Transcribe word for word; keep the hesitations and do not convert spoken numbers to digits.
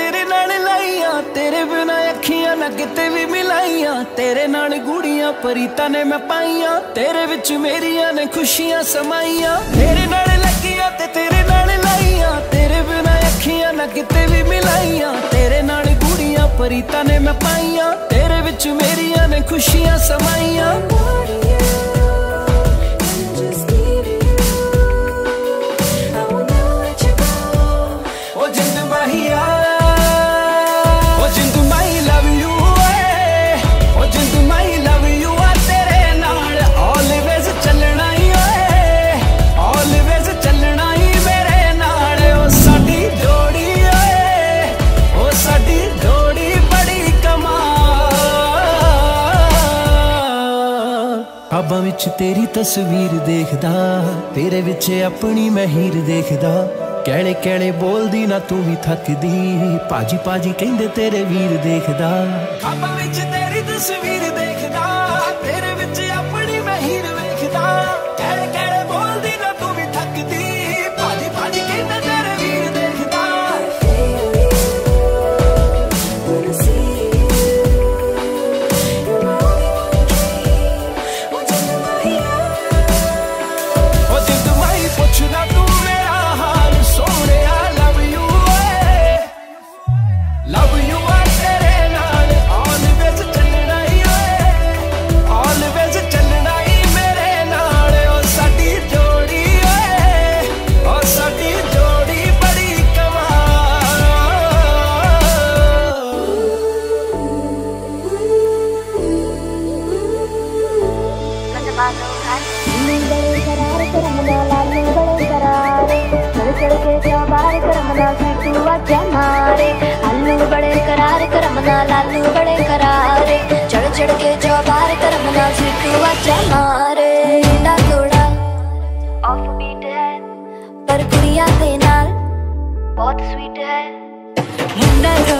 तेरे नाल लाइया, तेरे बिना अखियां ना किते भी मिलाइया, तेरे नाल गुड़ियां परीता ने मैं पाइया, तेरे विच मेरिया ने खुशियां समाइया। तेरे नाल लगिया ते तेरे नाल लाइया, तेरे बिना अखियां ना किते भी मिलाइया, तेरे नाल गुड़ियां परीता ने मैं पाइया, तेरे विच मेरिया ने खुशियां समाइया। ख्वाबां विच तेरी तस्वीर देखदा, तेरे विच अपनी मैं हीर देखदा, कैले कैले बोलदी ना तू भी थकदी, पाजी पाजी कहंदे तेरे वीर देखदा। ख्वाबां विच तेरी तस्वीर देखदा, तेरे विच अपनी मैं हीर देखदा, कैले कैले बोलदी ना तू भी थकदी, पाजी पाजी कहंदे तेरे वीर देखदा। पुछदा तू मेरा हाल सोने, लव यू लव यू तेरे नाल ऑलवेज चलना ही, ऑलवेज चलना ही मेरे नाल। ओ साडी जोड़ी ओ साडी जोड़ी बड़ी कमाल। चढ़ के जो बार करमना तू आजा मारे, आलू बड़े करार करमना लालू बड़े करारे, चढ़ चढ़ के जो बार करमना तू आजा मारे। मुंडा थोड़ा ऑफ बीट है पर कुड़ियां दे नाल बहुत स्वीट है, मुंडा